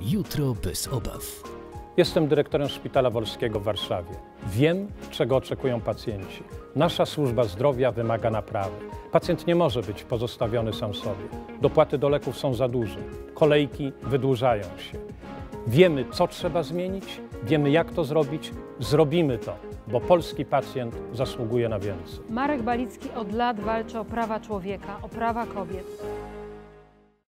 Jutro bez obaw. Jestem dyrektorem Szpitala Wolskiego w Warszawie. Wiem, czego oczekują pacjenci. Nasza służba zdrowia wymaga naprawy. Pacjent nie może być pozostawiony sam sobie. Dopłaty do leków są za duże. Kolejki wydłużają się. Wiemy, co trzeba zmienić, wiemy, jak to zrobić. Zrobimy to, bo polski pacjent zasługuje na więcej. Marek Balicki od lat walczy o prawa człowieka, o prawa kobiet.